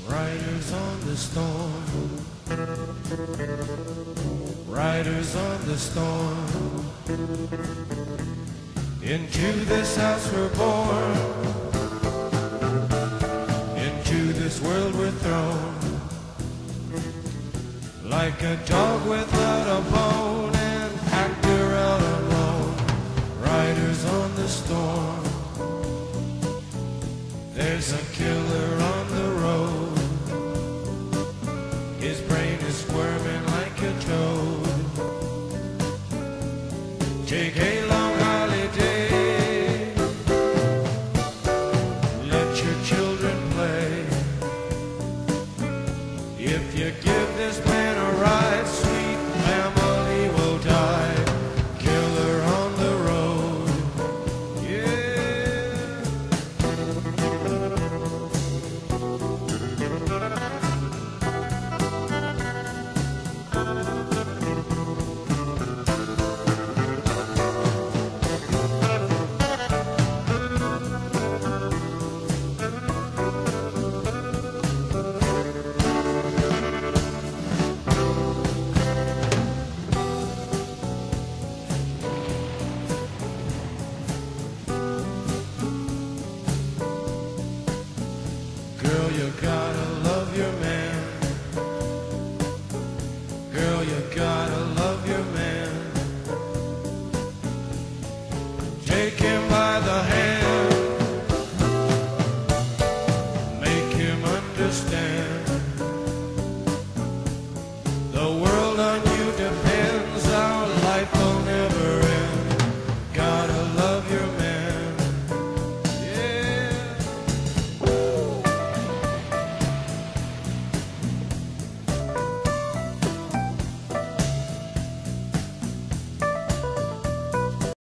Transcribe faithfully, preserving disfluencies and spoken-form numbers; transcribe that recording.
Riders on the storm, riders on the storm. Into this house we're born, into this world we're thrown. Like a dog without a bone, an actor out alone. Riders on the storm. There's a killer on